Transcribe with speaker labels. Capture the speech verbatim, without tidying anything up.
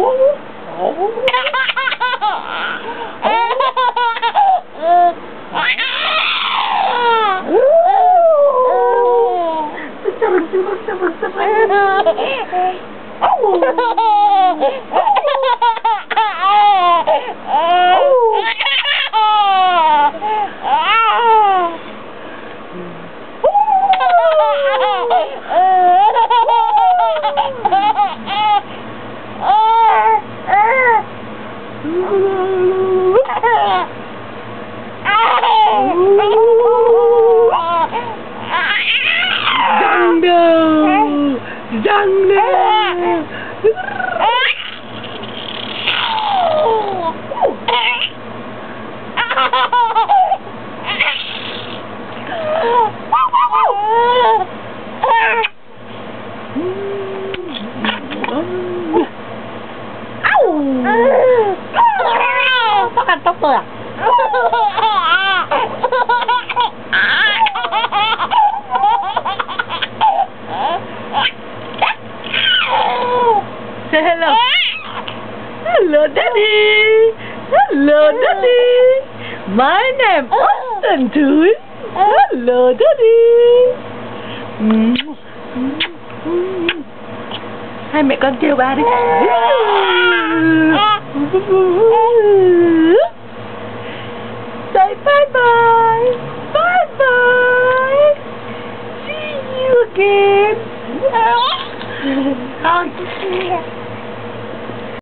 Speaker 1: Có cắt tóc tôi à? Say hello. Hello, Daddy. Hello, Daddy. My name Austin too. Hello, Daddy. Hai mẹ con kêu ba đi.